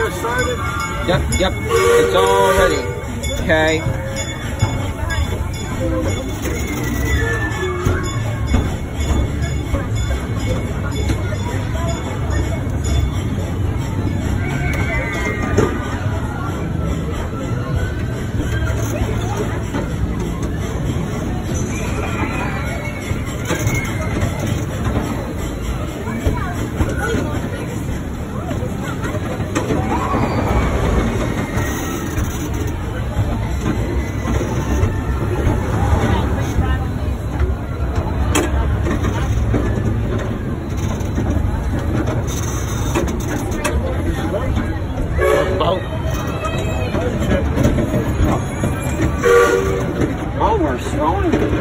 it started? Yep. It's all ready. Okay. Oh, we're slowing it.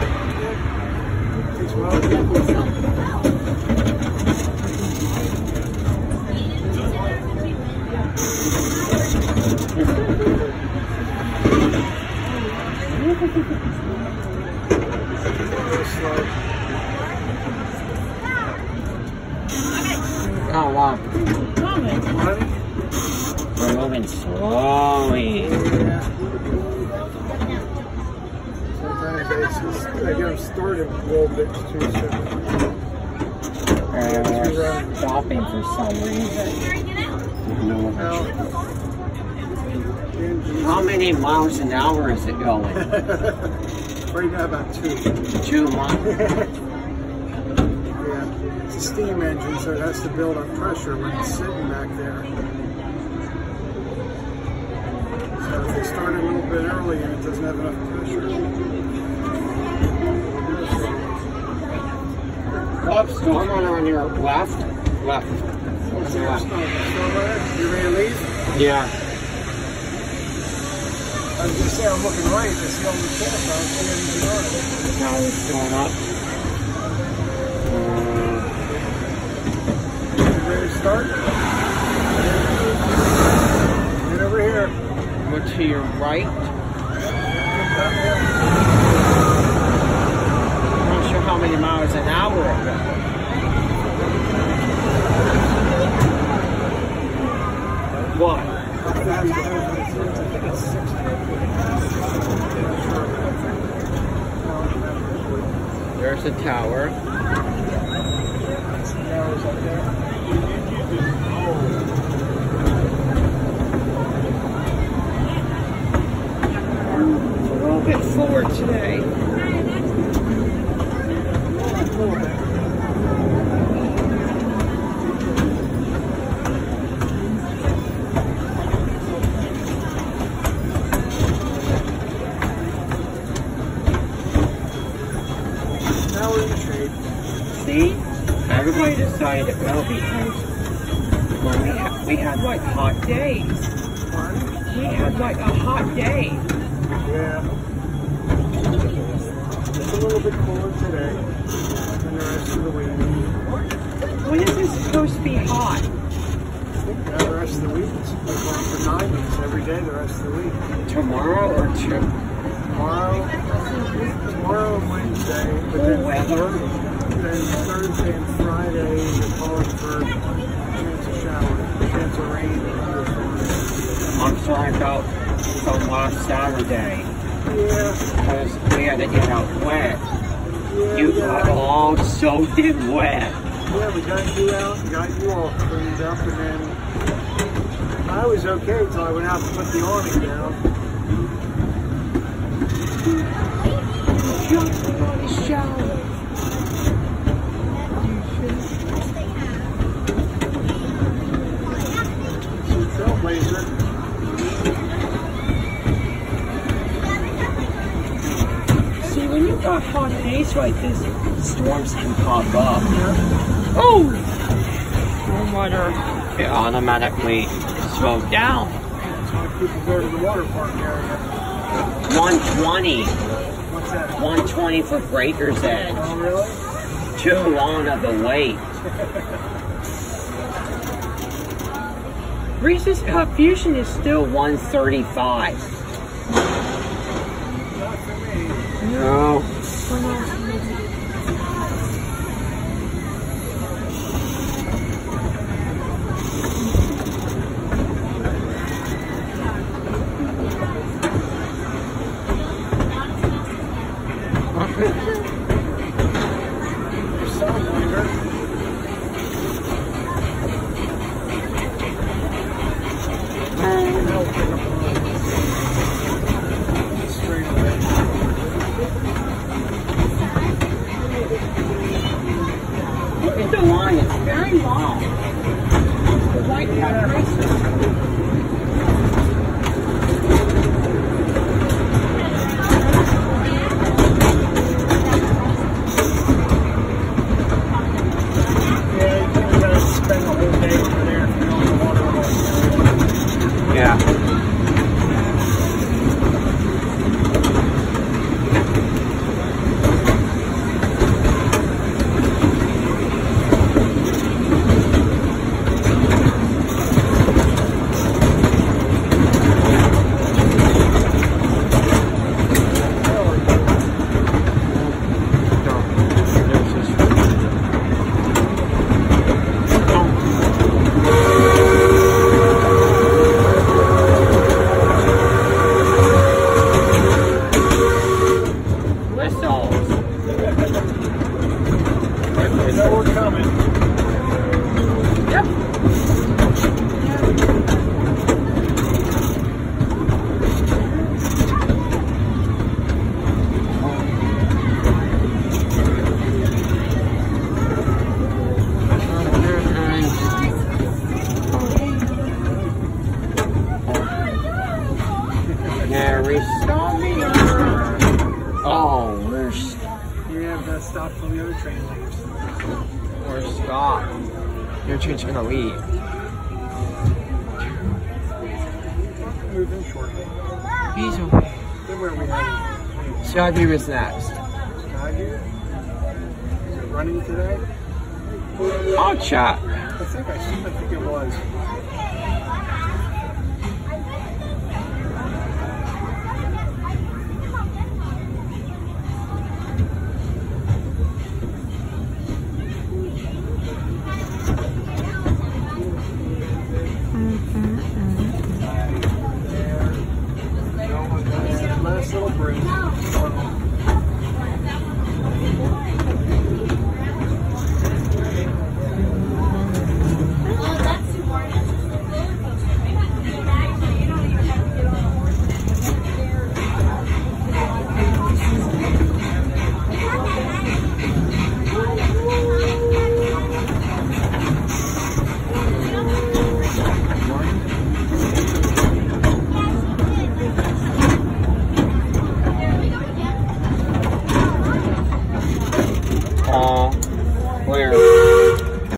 Oh, wow. We're moving slowly. I get them started a little bit too soon. We're stopping for some reason. How many miles an hour is it going? Right now about 2. 2 miles. Yeah, it's a steam engine, so it has to build up pressure when it's sitting back there. So if they start a little bit early and it doesn't have enough pressure. Storm runner on your left. Left. What's that? Storm runner? You ready to leave? Yeah. I was going to say, I'm looking right to see all the stuff. I don't see anything on it. Now it's going up. You ready to start? Get over here. Go to your right. I'm not sure how many miles an hour it goes. What? There's a tower. Tower's up there. A little bit forward today. Now we're in the shade. See? Everybody decided to go because well, we had like hot days. We had like a hot day. Yeah. It's a little bit cooler today than the rest of the week. When is this supposed to be hot? Yeah, the rest of the week it's going for 90s every day the rest of the week. Tomorrow or two? Tomorrow and Wednesday, but Cool weather. Then Thursday and Friday they're calling for a chance of shower, chance of rain. I'm sorry about from last Saturday. Yeah. Because we had to get out wet. Yeah, You got all soaked and wet. Yeah, we got you out, got you all cleaned up, and then I was okay until I went out to put the awning down. Just got a shower. Trailblazer. See, when you got hot days like this, storms can pop up. Oh! Storm water, it automatically slowed down. People go to the water park area. 120. What's that? 120 for Breaker's Edge. Oh, really? Too long of a wait. Reese's Cup Fusion is still 135. Not for me. No. Partridge gonna leave? Moving shortly. He's away. Then where are we heading? Shaggy was next. Shaggy? Is it running today? I'll check. I think it was. Last little break. Where?